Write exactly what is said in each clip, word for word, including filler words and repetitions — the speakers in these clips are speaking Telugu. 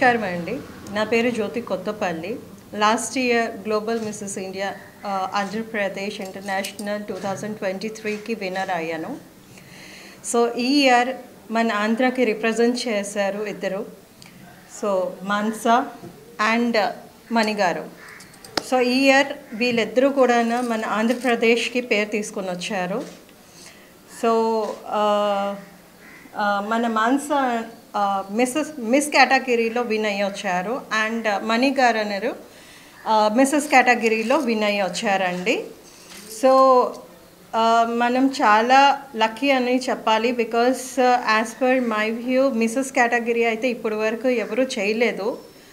నమస్కారం అండి. నా పేరు Jyothi Kothapalli. Last year global Mrs India Andhra Pradesh international two thousand twenty త్రీకి విన్నర్ అయ్యాను. సో ఈ ఇయర్ మన ఆంధ్రాకి రిప్రజెంట్ చేశారు ఇద్దరు. సో మాన్సా అండ్ మణిగారు. సో ఈ ఇయర్ వీళ్ళిద్దరూ కూడా మన ఆంధ్రప్రదేశ్కి పేరు తీసుకొని వచ్చారు. సో మన మాన్సా మిస్సెస్ మిస్ కేటగిరీలో విన్ అయ్యి వచ్చారు అండ్ మణి గారు అన్నారు మిస్సెస్ కేటగిరీలో విన్ అయ్యి వచ్చారండి. సో మనం చాలా లక్కీ అని చెప్పాలి. Because as per my view Mrs category అయితే ఇప్పటి వరకు ఎవరు చేయలేదు.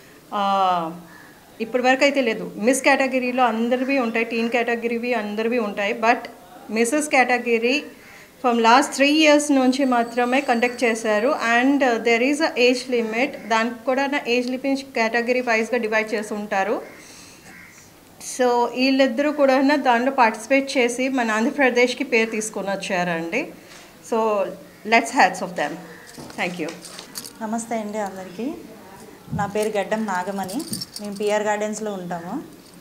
ఇప్పటి వరకు అయితే లేదు. మిస్ కేటగిరీలో అందరివి ఉంటాయి, టీన్ కేటగిరీవి అందరివి ఉంటాయి. But Mrs category from last three years నుంచి మాత్రమే కండక్ట్ చేశారు. And there is a age limit. దానికి కూడా ఏజ్ లిమిట్ కేటగిరీ వైజ్గా డివైడ్ చేసి ఉంటారు. సో వీళ్ళిద్దరూ కూడా దాంట్లో పార్టిసిపేట్ చేసి మన ఆంధ్రప్రదేశ్కి పేరు తీసుకొని వచ్చారండి. So let's hats off them. Thank you. నమస్తే అండి అందరికీ. నా పేరు గడ్డం నాగమణి. మేము పిఆర్ గార్డెన్స్లో ఉంటాము.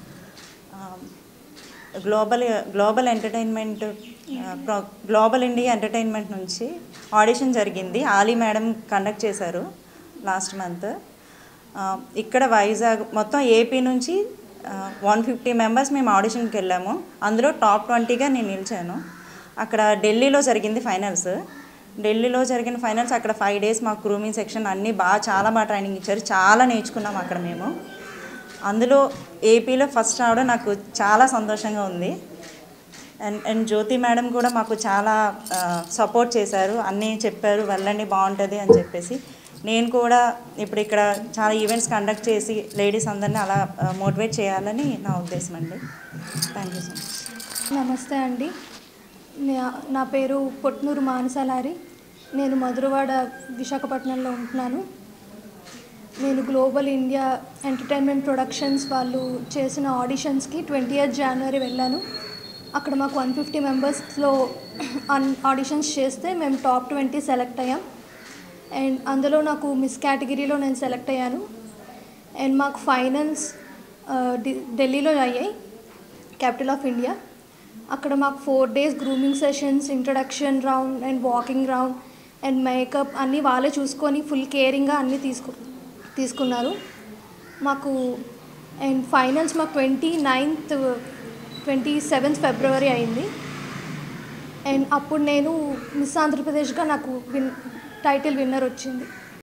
Global global entertainment global India entertainment నుంచి ఆడిషన్ జరిగింది. ఆలీ మేడం కండక్ట్ చేశారు లాస్ట్ మంత్. ఇక్కడ వైజాగ్ మొత్తం ఏపీ నుంచి వన్ ఫిఫ్టీ మెంబర్స్ మేము ఆడిషన్కి వెళ్ళాము. అందులో టాప్ ట్వంటీగా నేను నిలిచాను. అక్కడ ఢిల్లీలో జరిగింది ఫైనల్స్. ఢిల్లీలో జరిగిన ఫైనల్స్ అక్కడ ఫైవ్ డేస్ మాకు గ్రూమింగ్ సెక్షన్ అన్నీ బాగా చాలా బాగా ట్రైనింగ్ ఇచ్చారు. చాలా నేర్చుకున్నాం అక్కడ మేము. అందులో ఏపీలో ఫస్ట్ రావడం నాకు చాలా సంతోషంగా ఉంది. అండ్ అండ్ జ్యోతి మేడం కూడా మాకు చాలా సపోర్ట్ చేశారు. అన్నీ చెప్పారు, వెళ్ళండి బాగుంటుంది అని చెప్పేసి. నేను కూడా ఇప్పుడు ఇక్కడ చాలా ఈవెంట్స్ కండక్ట్ చేసి లేడీస్ అందరినీ అలా మోటివేట్ చేయాలని నా ఉద్దేశం అండి. Thank you so much. నమస్తే అండి. నా పేరు పొట్నూరు మానసాలారి. నేను మధురవాడ విశాఖపట్నంలో ఉంటున్నాను. నేను గ్లోబల్ ఇండియా ఎంటర్టైన్మెంట్ ప్రొడక్షన్స్ వాళ్ళు చేసిన ఆడిషన్స్కి ట్వంటీ ఎయిత్ జనవరి వెళ్ళాను. అక్కడ మాకు వన్ ఫిఫ్టీ మెంబర్స్లో ఆడిషన్స్ చేస్తే మేము టాప్ ట్వంటీ సెలెక్ట్ అయ్యాం. అండ్ అందులో నాకు మిస్ కేటగిరీలో నేను సెలెక్ట్ అయ్యాను. అండ్ మాకు ఫైనల్స్ ఢిల్లీలో అయ్యాయి, క్యాపిటల్ ఆఫ్ ఇండియా. అక్కడ మాకు four days grooming sessions, introduction round and walking round and makeup అన్నీ వాళ్ళే చూసుకొని ఫుల్ కేరింగ్గా అన్నీ తీసుకు తీసుకున్నారు మాకు. అండ్ ఫైనల్స్ మాకు twenty ninth twenty seventh February అయింది. అండ్ అప్పుడు నేను మిస్ ఆంధ్రప్రదేశ్గా నాకు విన్ టైటిల్ విన్నర్ వచ్చింది.